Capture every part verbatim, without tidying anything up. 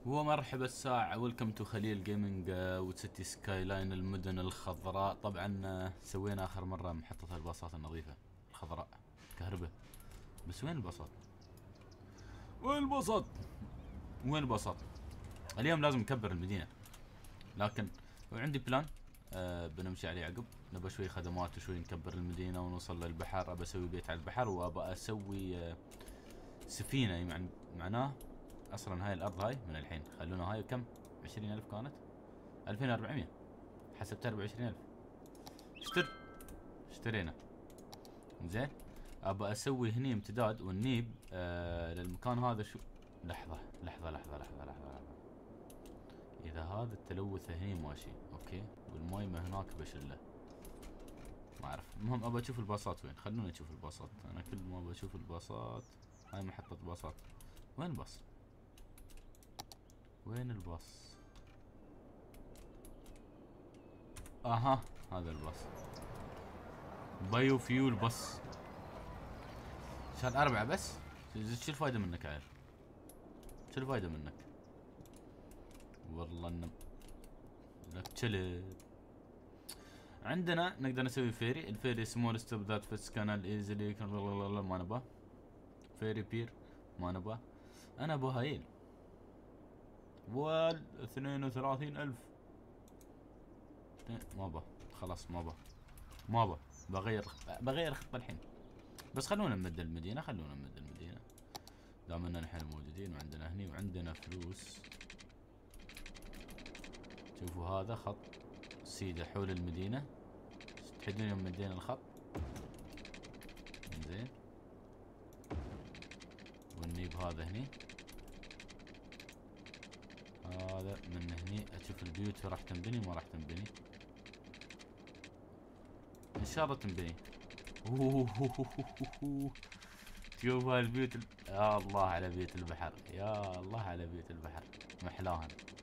ومرحبا الساعة، ويلكم تو خليل جيمنج وسيتي سكاي لاين المدن الخضراء. طبعا آه، سوينا اخر مرة محطة الباصات النظيفة الخضراء كهرباء. بس وين الباصات؟ وين الباصات؟ وين الباصات؟ اليوم لازم نكبر المدينة، لكن عندي بلان أه بنمشي عليه عقب. نبى شوي خدمات وشوي نكبر المدينة ونوصل للبحر. ابى اسوي بيت على البحر وابى اسوي أه سفينة، يعني معناه اصلا هاي الارض هاي من الحين خلونا هاي كم؟ عشرين الف كانت؟ الفين واربعمية حسبتها اربعة وعشرين الف. اشتر اشترينا. زين، ابى اسوي هني امتداد والنيب آه للمكان هذا. شو لحظة لحظة لحظة لحظة لحظة, لحظة. اذا هذا التلوث هني ماشي اوكي والماي ما هناك بشله، ما اعرف. المهم ابى اشوف الباصات وين. خلونا نشوف الباصات. انا كل ما ابى اشوف الباصات. هاي محطة باصات. وين الباص؟ وين الباص؟ اها هذا الباص. بايو فيول بس. شهر أربعة بس؟ شو الفايدة منك عيل؟ شو الفايدة منك؟ والله انه لك تشلد. عندنا نقدر نسوي فيري. الفيري سمول ستوب ذات فيتس كانال ايزلي. ما نبغى فيري بير، ما نبغى. انا ابو هايل وال اثنين وثلاثين الف. ما با خلاص ما با ما با بغير بغير خطة الحين. بس خلونا نمد المدينة، خلونا نمد المدينة دام اننا نحن موجودين وعندنا هني وعندنا فلوس. شوفوا هذا خط سيدة حول المدينة. تحدون يوم مدينا الخط. زين، والنيب هذا هني. هذا من هني اشوف البيوت راح تنبني ما راح تنبني. ان شاء الله تنبني. شوف هالبيوت ال... يا الله على بيوت البحر، يا الله على بيوت البحر محلاهن.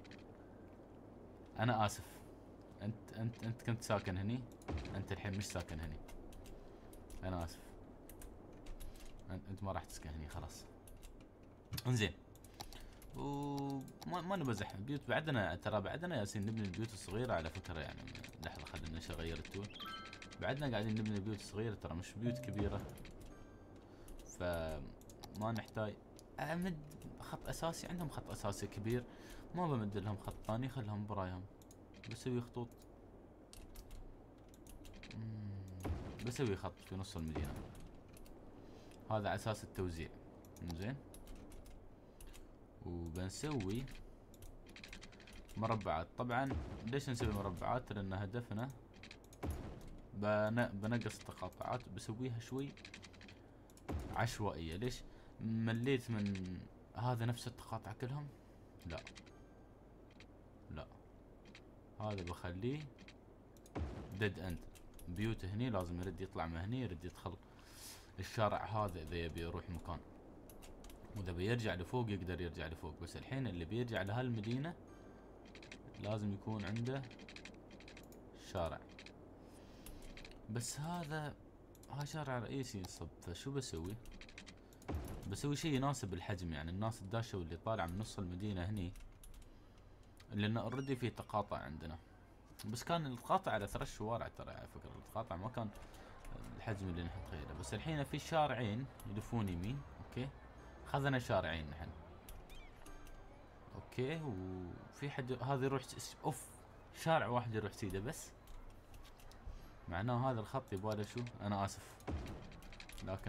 انا اسف، انت انت انت كنت ساكن هني، انت الحين مش ساكن هني. انا اسف، انت, انت ما راح تسكن هني خلاص. انزين، وما ما نبى زحمه بيوت. بعدنا ترى بعدنا ياسين نبني البيوت الصغيره على فكره. يعني لحظه خلينا نغير التون. بعدنا قاعدين نبني البيوت الصغيره ترى، مش بيوت كبيره. فما نحتاج امد خط اساسي. عندهم خط اساسي كبير، ما بمد لهم خط ثاني، خلهم برايهم. بسوي خطوط، بسوي خط في نص المدينه. هذا على اساس التوزيع. زين، وبنسوي مربعات. طبعا ليش نسوي مربعات؟ لان هدفنا بنقص التقاطعات، بسويها شوي عشوائية. ليش؟ مليت من هذا نفس التقاطع كلهم؟ لا لا، هذا بخليه ديد اند. بيوت هني لازم يرد يطلع من هني، يرد يدخل الشارع هذا اذا يبي يروح مكان، واذا بيرجع لفوق يقدر يرجع لفوق. بس الحين اللي بيرجع لهالمدينة لازم يكون عنده شارع. بس هذا ها شارع رئيسي ينصب. فشو بسوي؟ بسوي شيء يناسب الحجم، يعني الناس الداشة واللي طالعة من نص المدينة هني، لأن اوريدي في تقاطع عندنا. بس كان التقاطع على ثلاث شوارع ترى، على فكرة التقاطع ما كان الحجم اللي نحن نتخيله. بس الحين في شارعين يلفون يمين، اوكي خذنا شارعين نحن، اوكي. وفي حد هذا يروح اوف شارع واحد يروح سيده بس. معناه هذا الخط يباله شو؟ انا اسف لكن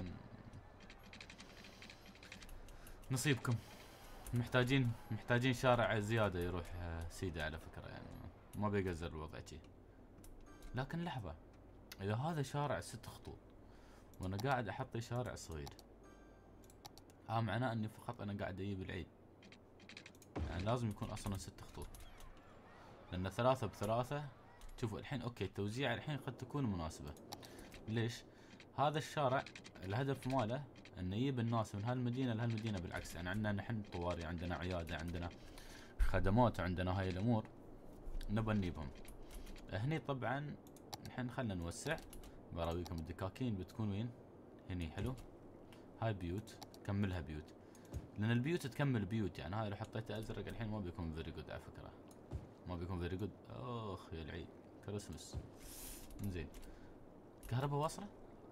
نصيبكم. محتاجين محتاجين شارع زيادة يروح سيدة على فكرة، يعني ما بيقزر الوضع شي. لكن لحظة، اذا هذا شارع ست خطوط وانا قاعد احط شارع صغير، ها معناه اني فقط انا قاعد اجيب العيد. يعني لازم يكون اصلا ست خطوط، لان ثلاثة بثلاثة. شوفوا الحين اوكي التوزيع الحين قد تكون مناسبة. ليش؟ هذا الشارع الهدف ماله انه يجيب الناس من هالمدينة لهالمدينة بالعكس. يعني عندنا نحن طواري، عندنا عيادة، عندنا خدمات، عندنا هاي الامور نبى نجيبهم هني. طبعا نحن خلنا نوسع. براويكم الدكاكين بتكون وين؟ هني حلو. هاي بيوت، كملها بيوت. لان البيوت تكمل بيوت، يعني هاي لو حطيته ازرق الحين ما بيكون فيري جود على فكره، ما بيكون فيري جود. اخ يا العيد كريسمس. زين كهرباء واصله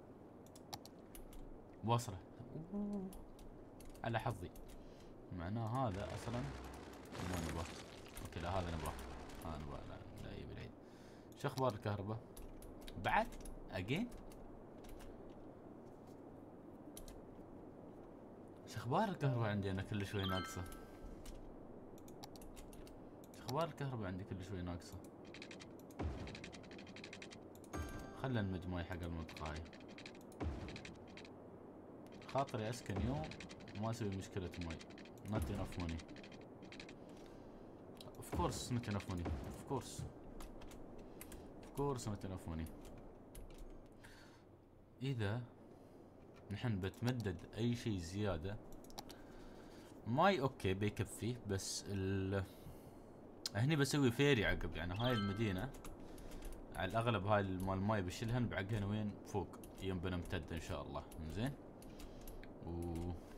واصله على حظي، معناه هذا اصلا ما نبغاه. اوكي لا هذا نبغاه، هذا نبغاه. لا لا يبي العيد. شو اخبار الكهرباء بعد اجين؟ شو اخبار الكهرباء عندي انا كل شوي ناقصه؟ شو اخبار الكهرباء عندي كل شوي ناقصه؟ خلنا نمج ماي حق المنطقه هاي، خاطري اسكن يوم وما اسوي مشكله ماي. not enough money of course not enough money of course of course not enough money. اذا نحن بتمدد اي شيء زياده ماي اوكي بيكفي، بس ال هني بسوي فيري عقب، يعني هاي المدينه على الاغلب هاي مال الماي بشيلهن بعقهن وين فوق يم بنمتد ان شاء الله. زين و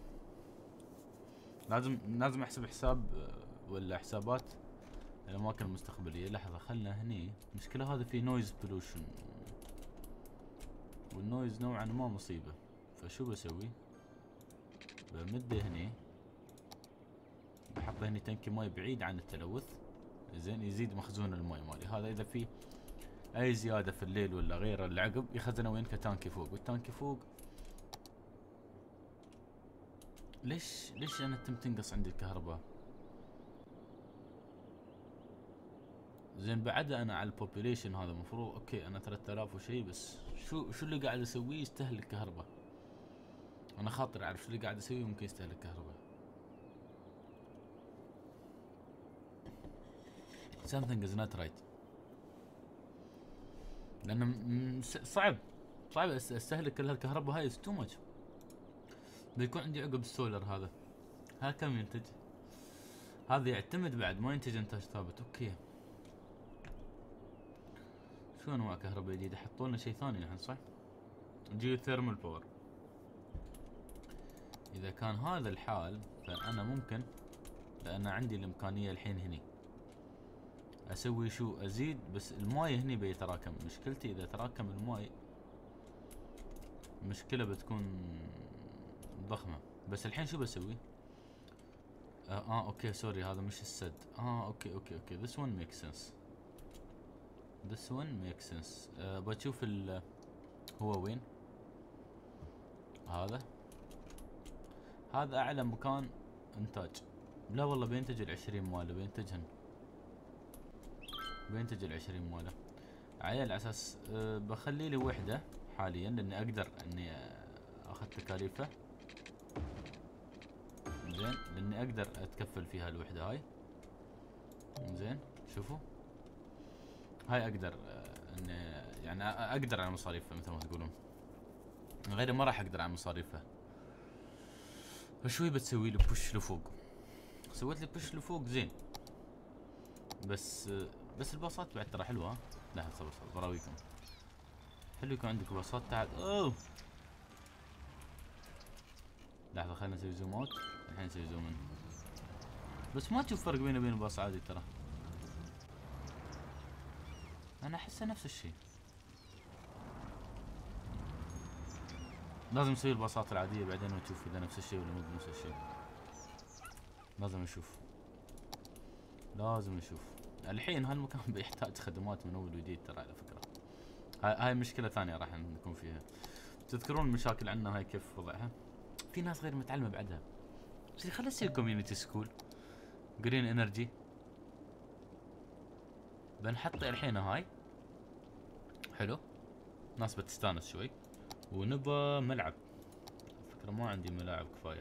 لازم لازم احسب حساب ولا حسابات الاماكن المستقبليه. لحظه خلنا هني، المشكله هذا في نويز بولوشن، والنويز نوعا ما مصيبه. فشو بسوي؟ بمده هني، بحطه هني تنكي ماي بعيد عن التلوث. زين يزيد مخزون الماي مالي هذا، اذا في اي زياده في الليل ولا غيره العقب يخزنه وين كتانكي فوق، والتانكي فوق. ليش ليش انا تم تنقص عندي الكهرباء؟ زين بعد انا على البوبوليشن هذا المفروض اوكي انا ثلاثة آلاف وشي، بس شو شو اللي قاعد اسويه يستهلك كهرباء؟ انا خاطر اعرف شو اللي قاعد اسويه ممكن يستهلك كهرباء. something is not right. لان صعب صعب استهلك كل هالكهرباء هاي تو ماتش. بيكون عندي عقب السولر هذا، ها كم ينتج؟ هذا يعتمد بعد ما ينتج انتاج ثابت. اوكي شو انواع كهرباء جديدة؟ حطوا لنا شيء ثاني الحين صح؟ جيو ثيرمال باور. اذا كان هذا الحال فانا ممكن، لان عندي الامكانية الحين هني اسوي شو، ازيد بس الماي هني بيتراكم. مشكلتي اذا تراكم الماي مشكلة بتكون ضخمة. بس الحين شو بسوي؟ اه, آه اوكي سوري هذا مش السد. اه اوكي اوكي اوكي this one makes sense this one makes sense. آه بشوف ال هو وين هذا. هذا اعلى مكان انتاج. لا والله بينتج العشرين ماله، بينتجهن بينتج العشرين ماله عيال. على اساس أه بخلي لي وحده حاليا لاني اقدر اني اخذ تكاليفه. زين لاني اقدر اتكفل فيها الوحده هاي. زين شوفوا هاي اقدر أه اني يعني اقدر على مصاريفها مثل ما تقولون، غيري ما راح اقدر على مصاريفها. فشوي بتسوي لي بوش لفوق. سويت لي بوش لفوق زين، بس بس الباصات بعد ترى حلوه. ها لحظه صبر صبر براويكم. حلو يكون عندك باصات تحت. اوه لحظه خلينا نسوي زوم اوت، الحين نسوي زوم ان. بس ما تشوف فرق بينه وبين الباص عادي ترى، انا احسه نفس الشيء. لازم نسوي الباصات العاديه بعدين ونشوف اذا نفس الشيء ولا مو نفس الشيء. لازم نشوف لازم نشوف. الحين هالمكان بيحتاج خدمات من اول وجديد ترى على فكره. هاي هاي مشكله ثانيه راح نكون فيها. تذكرون المشاكل عندنا هاي كيف وضعها؟ في ناس غير متعلمه بعدها. خلينا نسوي كوميونتي سكول جرين انرجي. بنحط الحين هاي حلو، ناس بتستانس شوي. ونبى ملعب، فكرة ما عندي ملاعب كفايه.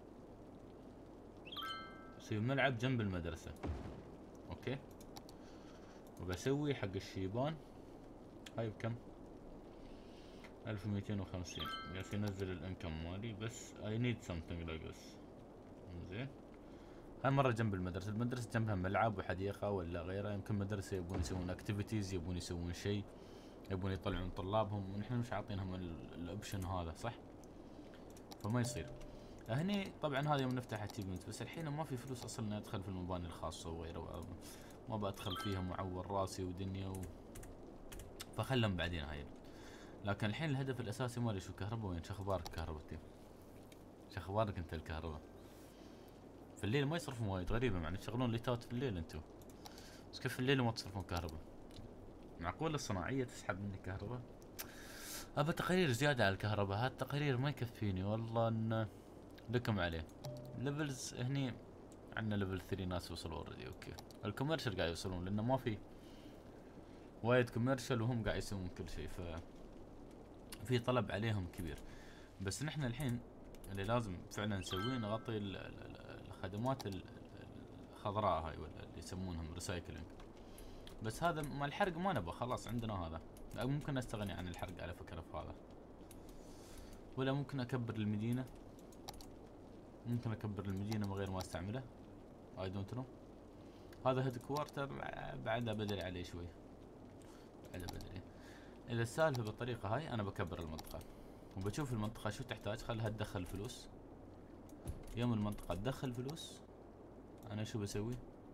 بسوي ملعب جنب المدرسه اوكي. وبسوي حق الشيبان هاي بكم؟ ألف ومئتين وخمسين. قاعد ينزل الانكم مالي بس I need something like this. زين هالمرة جنب المدرسة. المدرسة جنبها ملعب وحديقة ولا غيره. يمكن مدرسة يبون يسوون اكتيفيتيز، يبون يسوون شيء، يبون يطلعون طلابهم، ونحن مش عاطينهم الاوبشن هذا صح؟ فما يصير. هني طبعا هذا يوم نفتح اتشيفمنت، بس الحين ما في فلوس اصلا اني ادخل في المباني الخاصة وغيره، ما بدخل فيها معور راسي ودنيا و... فخلهم بعدين هاي. لكن الحين الهدف الاساسي مالي شو الكهرباء. وين شخبارك كهربتي؟ شخبارك انت الكهرباء؟ في الليل ما يصرفون وايد، غريبة مع ان تشغلون ليتات في الليل انتو، بس كيف في الليل ما تصرفون كهرباء؟ معقولة الصناعية تسحب مني كهرباء؟ ابى تقارير زيادة على الكهرباء، هاد التقارير ما يكفيني والله. ان لكم عليه ليفلز هني، عندنا ليفل ثري ناس وصلوا اوريدي. اوكي الكوميرشال قاعد يوصلون لانه ما في وايد كوميرشال وهم قاعد يسوون كل شيء، ف في طلب عليهم كبير. بس نحن الحين اللي لازم فعلا نسويه نغطي الخدمات الخضراء هاي، ولا اللي يسمونهم ريسايكلينج. بس هذا مال الحرق ما نبغى، خلاص عندنا هذا. ممكن استغني عن الحرق على فكرة في هذا، ولا ممكن اكبر المدينة. ممكن اكبر المدينة من غير ما استعمله. اي دونت نو. هذا هيد كوارتر بعدها بدري عليه شوي، بعدها بدري. اذا السالفة بالطريقة هاي انا بكبر المنطقة وبشوف المنطقة شو تحتاج، خلها تدخل فلوس. يوم المنطقة تدخل فلوس انا شو بسوي؟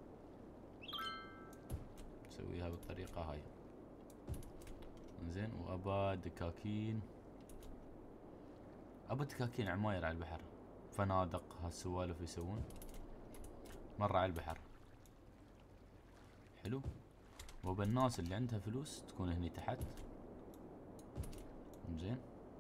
بسويها بالطريقة هاي. زين وابا دكاكين، ابا دكاكين عماير على البحر، فنادق هالسوالف يسوون مرة على البحر. حلو. وبالناس اللي عندها فلوس تكون هني تحت. زين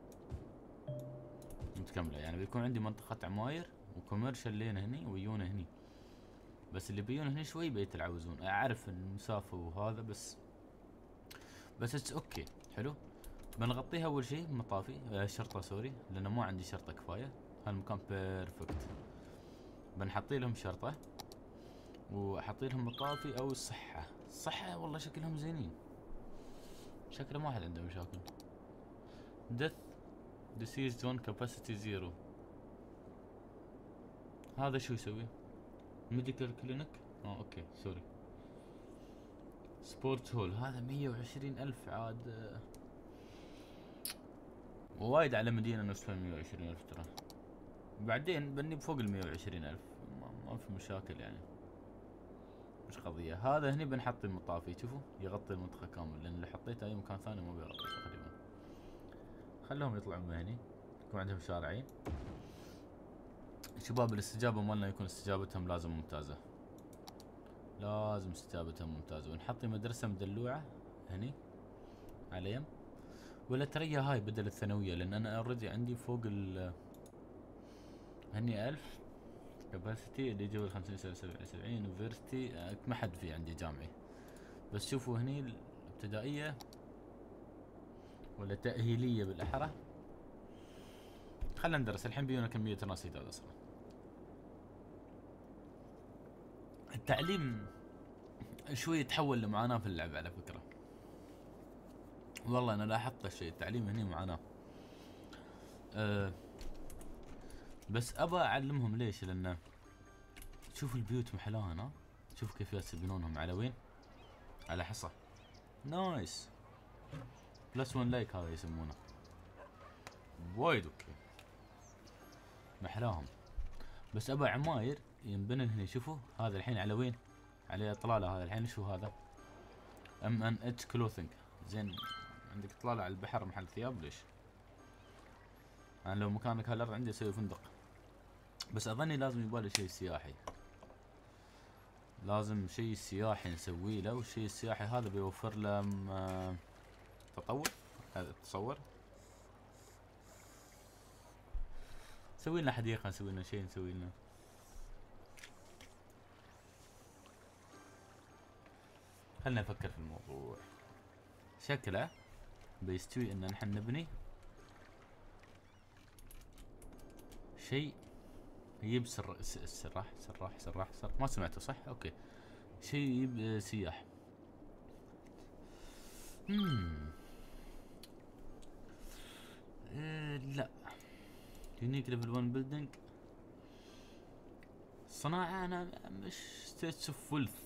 متكملة، يعني بيكون عندي منطقة عماير وكوميرشال لين هني ويون هني. بس اللي بيون هني شوي بيتعوزون، اعرف المسافة وهذا، بس بس اتس اوكي. حلو. بنغطيها اول شيء مطافي، آه شرطة سوري، لانه ما عندي شرطة كفاية. هالمكان بيرفكت. بنحطي لهم شرطة واحطي لهم مطافي او الصحة. الصحة والله شكلهم زينين، شكله ما حد عنده مشاكل. death deceased one capacity zero. هذا شو يسوي؟ ميديكال كلينيك. اه اوكي سوري. سبورت هول هذا مية وعشرين الف عاد، وايد على مدينة نصفها مية وعشرين الف ترى. بعدين بني بفوق المية وعشرين الف، ما, ما في مشاكل يعني، مش قضية. هذا هني بنحط المطافي، شوفوا يغطي المنطقة كامل، لان اللي حطيته اي مكان ثاني ما بيغطي تقريبا. خلهم يطلعون من هني، يكون عندهم شارعين. شباب الاستجابة مالنا يكون استجابتهم لازم ممتازة، لازم استجابتهم ممتازة. ونحط مدرسة مدلوعة هني على يم، ولا تريا هاي بدل الثانوية، لان انا اوريدي عندي فوق ال هني الف كاباسيتي. اللي يجيب الخمسين سبعة وسبعين يونيفرستي ما حد في عندي جامعي. بس شوفوا هني الابتدائية ولا تأهيلية بالاحرى. خلنا ندرس الحين، بيونا كمية ناس يداد اصلا. التعليم شوي يتحول لمعاناة في اللعبة على فكرة، والله انا لاحظت الشيء. التعليم هني معاناة. أه بس ابى اعلمهم ليش، لانه شوف البيوت محلاها هنا، شوف كيف يسبنونهم على وين، على حصى. نايس. بلس ون لايك هذا يسمونه، وايد اوكي محلاهم. بس ابى عماير ينبنن هنا. شوفوا هذا الحين على وين، على اطلاله. هذا الحين شو هذا؟ ام ان اتش كلوثينج. زين عندك اطلاله على البحر محل ثياب، ليش؟ انا لو مكانك هالارض عندي اسوي فندق. بس اظني لازم يبالي شيء سياحي، لازم شيء سياحي نسوي له. والشيء السياحي هذا بيوفر له تطور. هذا تصور نسوي لنا حديقة، نسوي لنا شيء، نسوي لنا. خلنا نفكر في الموضوع. شكله بيستوي ان نحن نبني شيء يجيب سر... سراح سراح سراح سر ما سمعته صح؟ اوكي. شيء يجيب سياح. امم إيه لا يونيك ليفل ون بيلدينج. الصناعة انا مش ستيتس اوف ويلث،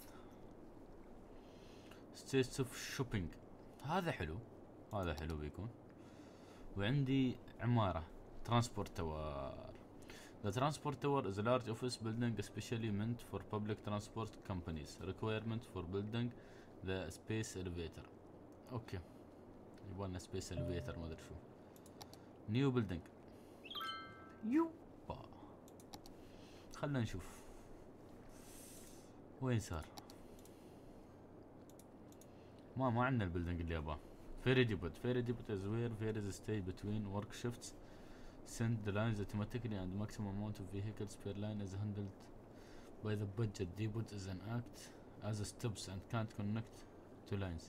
ستيتس اوف شوبينج. هذا حلو، هذا حلو بيكون. وعندي عمارة ترانسبورت توار. The transport tower is a large office building especially meant for public transport companies. Requirement for building the space elevator. اوكي يبغالنا space elevator ما ادري شو. New building. يوبا خلنا نشوف وين صار. ما ما عندنا البيلدينج اللي ابغاه. Ferry depot. Ferry depot is where ferries stay between work shifts. Send the lines automatically and maximum amount of vehicles per line is handled by the budget. Depot is an act as a steps and can't connect to lines.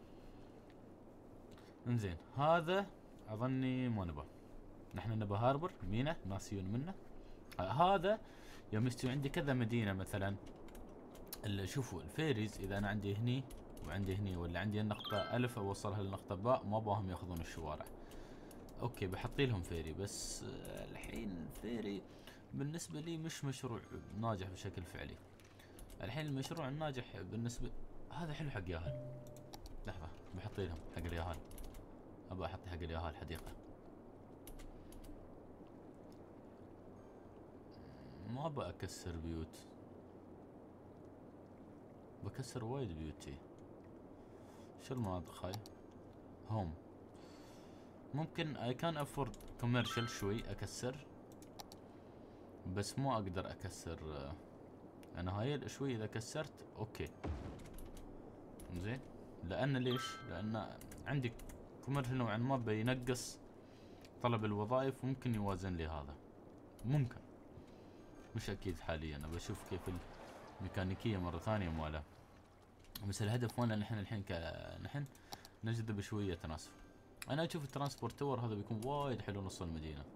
انزين هذا اظني ما نبغى. نحن نبغى هاربر مينا ناس يجون منه. هذا يوم يستوي عندي كذا مدينة مثلا. شوفوا الفيريز اذا انا عندي هني وعندي هني ولا عندي النقطة الف اوصلها للنقطة باء ما باهم ياخذون الشوارع. اوكي بحط لهم فيري بس الحين فيري بالنسبة لي مش مشروع ناجح بشكل فعلي. الحين المشروع الناجح بالنسبة هذا حلو حق ياهل. لحظة بحط لهم حق الياهل. ابى احط حق الياهل حديقة. ما ابى اكسر بيوت. بكسر وايد بيوتي. شو المناطق هاي؟ هوم. ممكن اي كان افورد كوميرشال شوي اكسر بس مو اقدر اكسر. انا هاي شوي اذا كسرت اوكي زين. لان ليش؟ لان عندي كوميرشال نوعا ما بينقص طلب الوظائف وممكن يوازن لي هذا. ممكن مش اكيد حاليا. انا بشوف كيف الميكانيكية مرة ثانية ماله. بس الهدف مالنا نحن الحين كنحن نجذب شوية تناسب. انا اشوف الترانسبورت تور هذا بيكون وايد حلو نص المدينة.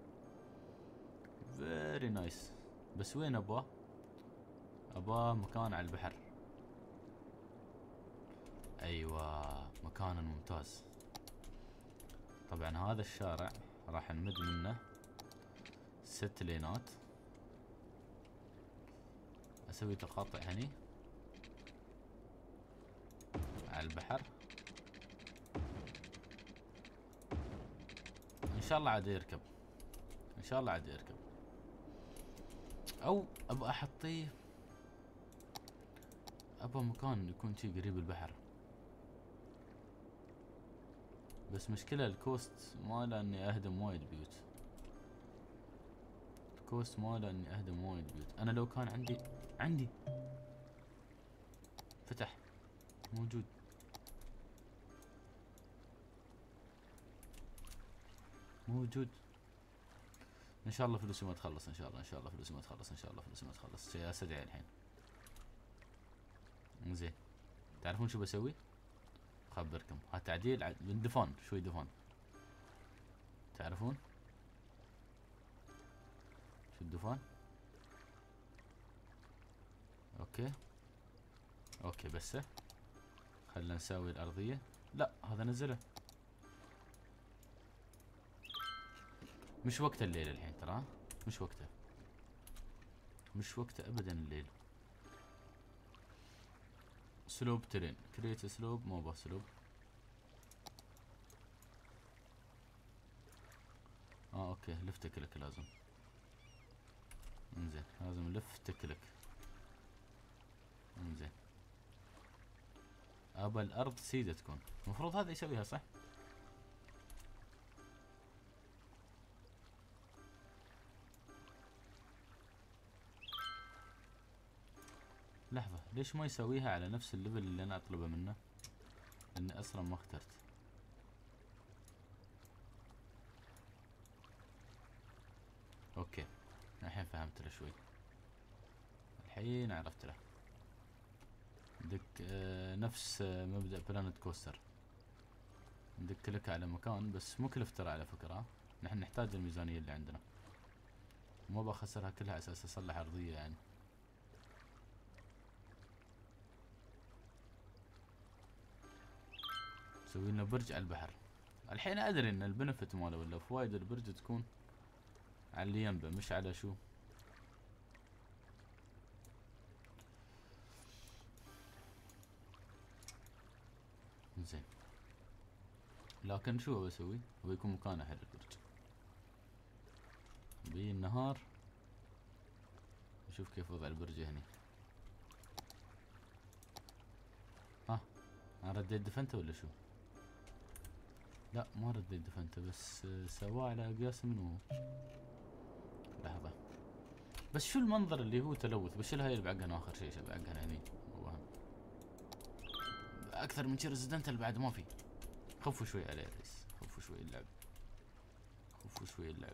فيري نايس. بس وين ابغاه؟ ابغاه مكان على البحر. ايوه مكان ممتاز. طبعا هذا الشارع راح نمد منه ست لينات. اسوي تقاطع هني على البحر. ان شاء الله عاد يركب. ان شاء الله عاد يركب. او ابغى احطيه ابغى مكان يكون شي قريب البحر. بس مشكلة الكوست ماله اني اهدم وايد بيوت. الكوست ماله اني اهدم وايد بيوت. انا لو كان عندي عندي فتح موجود. موجود. ان شاء الله فلوسي ما تخلص. ان شاء الله ان شاء الله فلوسي ما تخلص. ان شاء الله فلوسي ما تخلص. شيء استدعي الحين. زين تعرفون شو بسوي؟ اخبركم. ها تعديل ع... بالدفان شوي دفان. تعرفون شو الدفان؟ اوكي اوكي بس خلنا نسوي الارضية. لا هذا نزله. مش وقت الليل الحين ترى. مش وقته. مش وقته ابدا الليل. سلوب ترين كريت سلوب مو بس سلوب. اه اوكي لفت كلك لازم. انزين لازم لفت كلك. انزين ابى الارض سيدة تكون. المفروض هذا يسويها صح؟ لحظة ليش ما يسويها على نفس الليفل اللي انا اطلبه منه؟ لاني اصلا ما اخترت. اوكي الحين فهمت له شوي. الحين عرفت له. دك آه نفس آه مبدأ بلانت كوستر. ندك لك على مكان بس مو كلف ترى على فكرة. نحن نحتاج الميزانية اللي عندنا. ما بخسرها كلها على اساس اصلح ارضية يعني. نسوي لنا برج على البحر. الحين ادري ان البنفت ماله ولا فوايد البرج تكون على اللي ينبه مش على شو. زين لكن شو بسوي؟ هو يكون مكانه حلو البرج. بالنهار نشوف كيف وضع البرج هني. ها انا رديت دفنته ولا شو؟ لا ما رديت دفنته، بس سواه على قياس منو. لحظة بس شو المنظر اللي هو تلوث. بشيل هاي اللي بعقها اخر شيء. شو بعقها هني اكثر من شي ريزدنت اللي بعد ما في. خفوا شوي عليه ريس، خفوا شوي اللعب، خفوا شوي اللعب.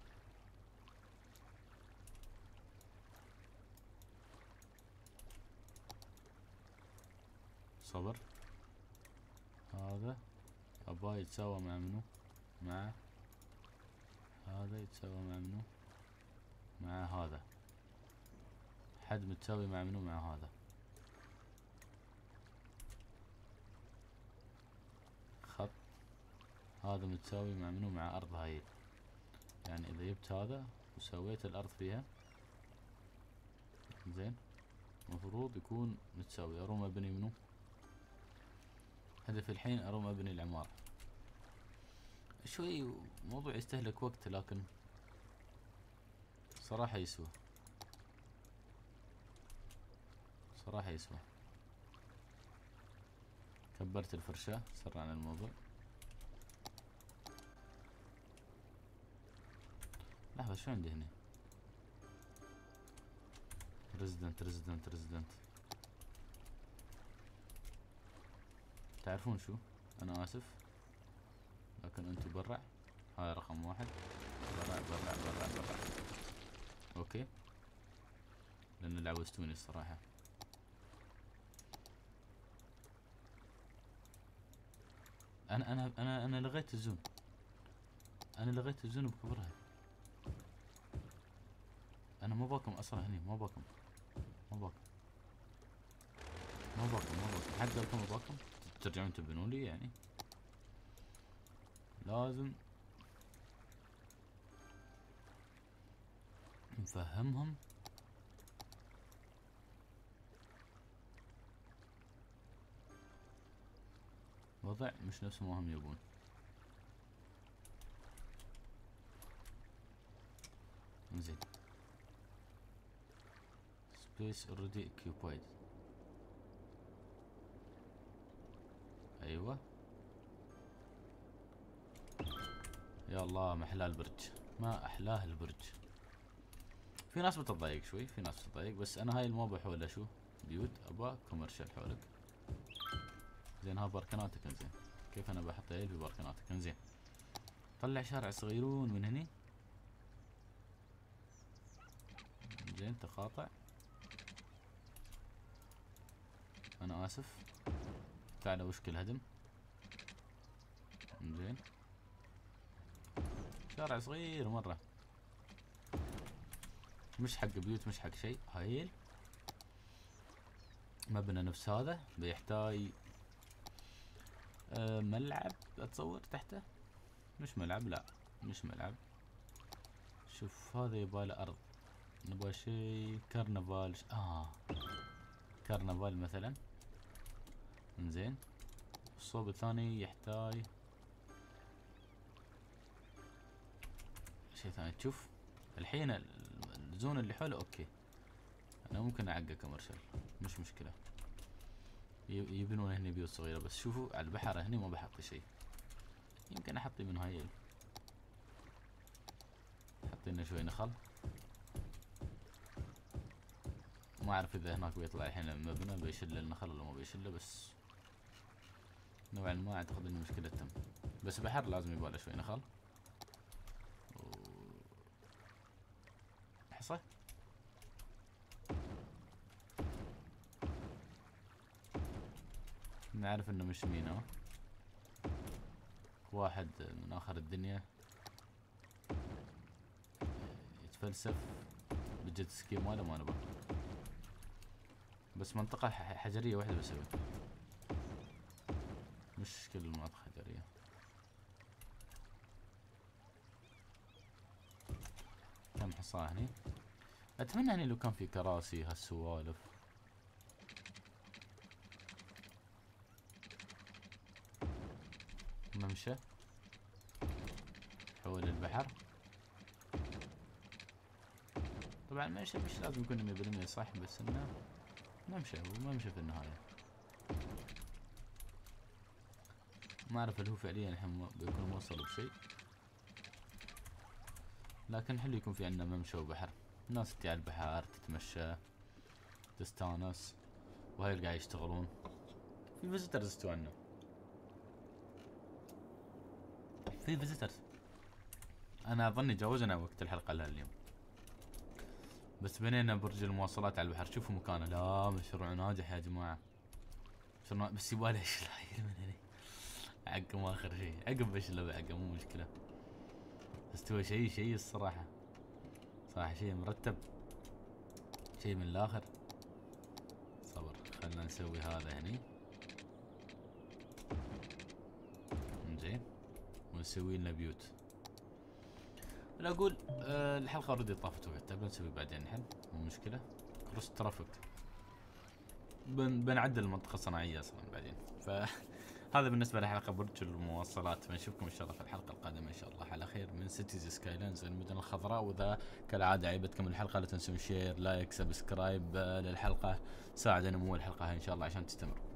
صبر. هذا ابا يتساوى مع منو؟ مع هذا يتساوى مع منو؟ مع هذا. حد متساوي مع منو؟ مع هذا. خط هذا متساوي مع منو؟ مع ارض هاي. يعني اذا جبت هذا وسويت الارض فيها زين مفروض يكون متساوي. اروم ابني منو؟ هدفي الحين اروم ابني العمارة. شوي موضوع يستهلك وقت لكن صراحة يسوى، صراحة يسوى. كبرت الفرشاة سرعنا الموضوع. لحظة شو عندي هنا؟ ريزدنت ريزدنت ريزدنت. تعرفون شو؟ انا اسف لكن انتو برع. هاي رقم واحد. برع برع برع برع. اوكي لان لعوزتوني الصراحة. انا انا انا انا لغيت الزون. انا لغيت الزون بكبرها. انا ما باكم اصلا هني، ما باكم ما باكم ما باكم ما باكم. حد قالكم ما باكم؟ ترجعون تبنون لي يعني؟ لازم نفهمهم وضع مش نفس ما هم يبون. انزين space already occupied. ايوه يا الله ما احلاه البرج، ما احلاه البرج. في ناس بتضايق شوي، في ناس بتضايق، بس انا هاي الموبا حوله شو بيوت ابا كوميرشال حولك. زين ها باركناتك. انزين كيف انا بحط هاي في باركناتك؟ انزين طلع شارع صغيرون من هني. زين تقاطع. انا اسف تعال وشك الهدم. زين شارع صغير مرة، مش حق بيوت مش حق شيء. هايل مبنى نفس هذا بيحتاج أه ملعب اتصور تحته. مش ملعب، لا مش ملعب. شوف هذا يباله ارض. نبغى شيء كرنفال. اه كرنفال مثلا. انزين الصوب الثاني يحتاج شيء ثاني. تشوف الحين الزون اللي حوله اوكي. انا ممكن اعقى كمرشل مش مشكلة. يبنون هني بيوت صغيرة، بس شوفوا على البحر هني ما بحط شيء. يمكن احط من هاي، احط لنا شوي نخل. ما اعرف اذا هناك بيطلع الحين المبنى بيشل النخل ولا ما بيشله، بس نوعا ما اعتقد انه مشكلة تم. بس بحر لازم يباله شوي نخل و... حصى. نعرف انه مش مينا، واحد من اخر الدنيا يتفلسف بالجيت سكي ماله ما نبغى. بس منطقة حجرية واحدة بسوي، مش كل المناطق حجرية. كم حصاه هني؟ اتمنى هني لو كان في كراسي هالسوالف. ممشى حول البحر. طبعا مش مش لازم يكون مية بالمية صح، بس انه ممشى وممشى في النهاية. ما اعرف هل هو فعليا الحين بيكون موصل بشيء، لكن حلو يكون في عندنا ممشى وبحر، الناس تجي على البحر تتمشى تستانس، وهاي قاعد يشتغلون في فيزيترز استوى عنا، في فيزيترز. انا اظني جاوزنا وقت الحلقة لها اليوم، بس بنينا برج المواصلات على البحر. شوفوا مكانه، لا مشروع ناجح يا جماعة، مشروع بس يبغى له شرايين من هني عقب اخر شيء، عقب بشله عقب مو مشكلة، بس هو شيء شيء الصراحة، صراحة شيء مرتب، شيء من الاخر. صبر خلنا نسوي هذا هني زين، ونسوي لنا بيوت. لا اقول أه الحلقة اوريدي طافت وقتها، بنسوي بعدين الحين مو مشكلة. كروس ترافيك بن بنعدل المنطقة الصناعية اصلا بعدين. فهذا بالنسبة لحلقة برج المواصلات، بنشوفكم ان شاء الله في الحلقة القادمة ان شاء الله على خير من سيتيز سكايلاينز المدن الخضراء. واذا كالعادة عجبتكم الحلقة لا تنسون شير لايك سبسكرايب للحلقة، ساعدنا نمو الحلقة هاي ان شاء الله عشان تستمر.